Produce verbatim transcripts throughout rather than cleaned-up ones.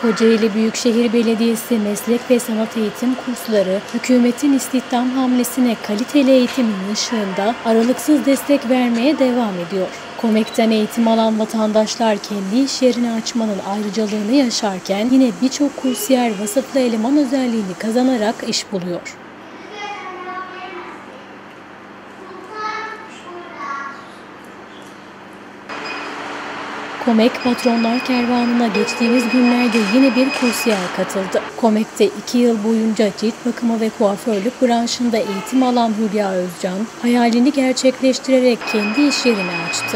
Kocaeli Büyükşehir Belediyesi Meslek ve Sanat Eğitim Kursları, hükümetin istihdam hamlesine kaliteli eğitimin ışığında aralıksız destek vermeye devam ediyor. KOMEK'ten eğitim alan vatandaşlar kendi iş yerini açmanın ayrıcalığını yaşarken yine birçok kursiyer vasıflı eleman özelliğini kazanarak iş buluyor. KOMEK Patronlar Kervanı'na geçtiğimiz günlerde yine bir kursiyer katıldı. KOMEK'te iki yıl boyunca cilt bakımı ve kuaförlük branşında eğitim alan Hülya Özcan, hayalini gerçekleştirerek kendi iş yerini açtı.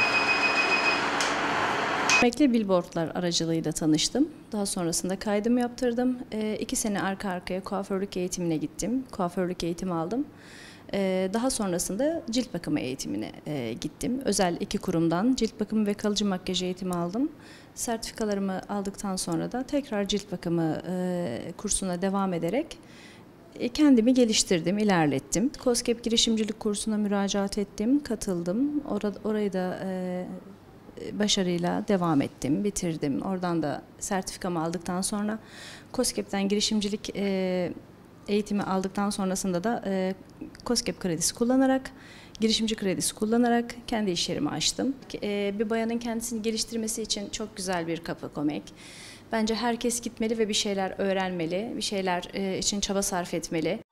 KOMEK'le billboardlar aracılığıyla tanıştım. Daha sonrasında kaydımı yaptırdım. E, iki sene arka arkaya kuaförlük eğitimine gittim. Kuaförlük eğitimi aldım. Daha sonrasında cilt bakımı eğitimine gittim. Özel iki kurumdan cilt bakımı ve kalıcı makyaj eğitimi aldım. Sertifikalarımı aldıktan sonra da tekrar cilt bakımı kursuna devam ederek kendimi geliştirdim, ilerlettim. KOSGEB girişimcilik kursuna müracaat ettim, katıldım. Or orayı da başarıyla devam ettim, bitirdim. Oradan da sertifikamı aldıktan sonra KOSGEB'den girişimcilik eğitimi aldıktan sonrasında da e, KOSGEB kredisi kullanarak, girişimci kredisi kullanarak kendi iş yerimi açtım. E, bir bayanın kendisini geliştirmesi için çok güzel bir kapı KOMEK. Bence herkes gitmeli ve bir şeyler öğrenmeli, bir şeyler e, için çaba sarf etmeli.